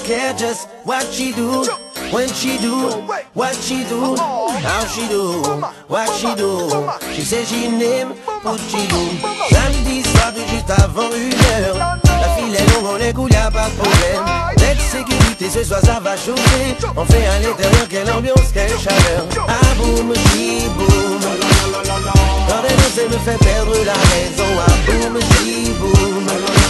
care just what she do, when she do, what she do, how she do, what she do. She says she n'aime what she do. Samedi soir juste avant 1h, la file est longue, on écoute, y'a pas de problème. L'ex-sécurité ce soir ça va chauffer. On fait à l'intérieur, quelle ambiance, quelle chaleur. Ah boum, chi boum. Quand elle danse, elle me fait perdre la raison. Ah boum, chi boum.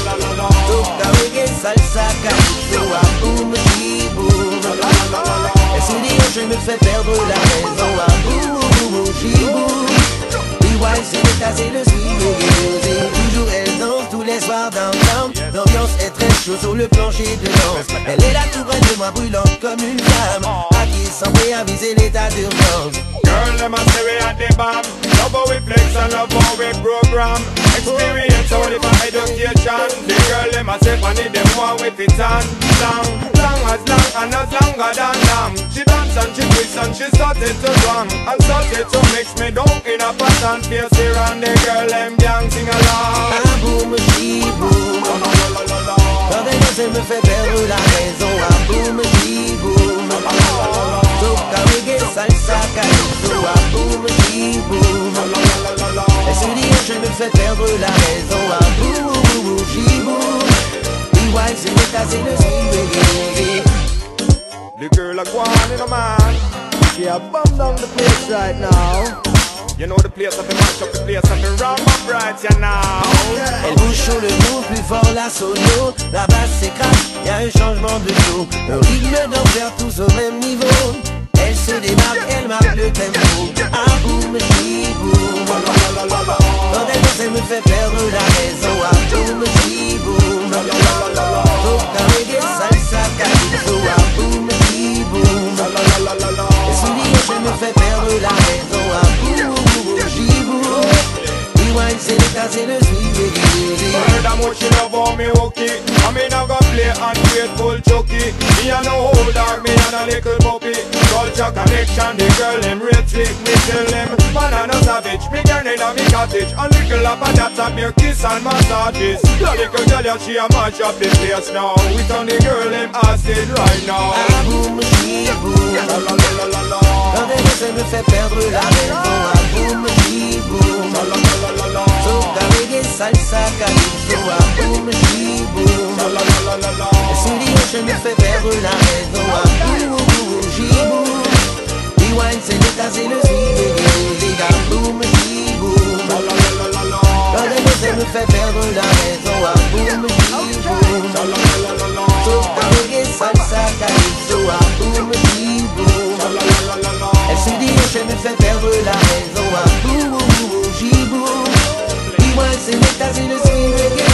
Toca, reggae, salsa, calypso. Ah boum, chi boum. Elle se dit, je me fais perdre la raison. Ah boum, chi boum. EY, c'est le tas et le swing reggae. Toujours elle danse tous les soirs downtown. L'ambiance est très chaude sur le plancher de danse. Elle est là tout près de moi, brûlante comme une flamme. Acquise sans préaviser l'état d'urgence. Girl, them a say we at the bomb. Love how we flex and love how we program. Experience only for education. The girl, them a say funny, them want we fit on. Long, long as long and as longer than long. She dance and she twist and she started to drum. And started to mix me down in a pot and face here and the girl, them gang sing along. Ah boum, chi boum. Quand elle danse, elle me fait perdre la raison. Ah boum, chi boum. Toca, reggae, salsa, calypso. Ah boum, chi boum. Elle se dit, je me fais perdre la raison. Ah boum, chi boum. EY, c'est le tas et le swing reggae. The girl a go on in a man. She a bum down the place right now. You know the place of the match up the place of the ram up right you now. Elle bouge sur le mot, plus fort la solo. La basse s'écrase, y'a un changement de flow. Un rythme d'enfer, tous au même niveau. Elle se démarque, elle marque le tempo. Ah boum, chi boum. Quand elle danse, elle me fait perdre la raison. Ah boum, chi boum. Toca, reggae, salsa, calypso. Ah boum, chi boum. Elle se dit, je me fais perdre la raison. Ah boum, chi boum. EY, c'est le tas et le swing reggae. Heard how much she love how me hook it. I mean I go play ungrateful chucky. Me a no old dog, me and a little puppy. Culture connection, the girl them real slick. Me tell them, man I no savage. Me girl in a me cottage. A little up and that's a mere kiss and massages. The little girl yeah, she a mash up the place now. We turn the girl them hostage right now. Ah boum, chi boum. La la la la la. Quand elle danse, elle me fait perdre la raison. Ah boum, chi boum. La la la la la. Toca, reggae, salsa, calypso. Ah boum, chi boum. La la la la la. Elle se dit, je me fais perdre la raison. Ah boum, chi boum. EY, c'est le tas et le swing reggae. Ah boum, chi boum. La la la la la. Quand elle danse, elle me fait perdre la raison. Ah boum, chi boum. La la la la la. Toca, reggae, salsa, calypso. Ah boum, chi boum. La la la la la. Elle se dit, je me fais perdre la raison. Ah boum, chi boum. EY, c'est le tas et le swing reggae.